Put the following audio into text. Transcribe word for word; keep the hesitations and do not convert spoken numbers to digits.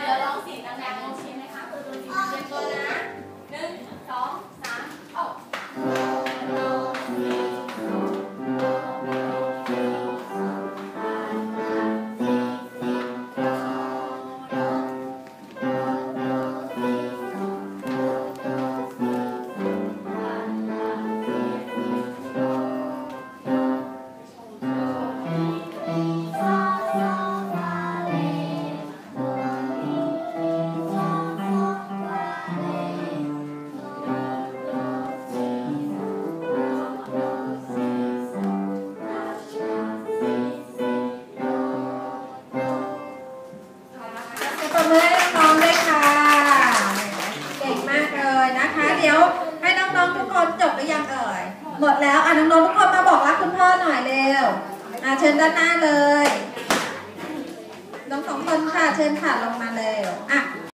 เดี๋ยวลองเสียงดังๆลองชิมไหมคะตัวตัวจริงเตรียมตัวนะหนึ่งสองสามเอ้าหมดแล้วอ่ะน้องๆทุกคนมาบอกรักคุณพ่อหน่อยเร็วอ่ะเชิญด้านหน้าเลยน้องสองคนค่ะเชิญค่ะลงมาเร็ว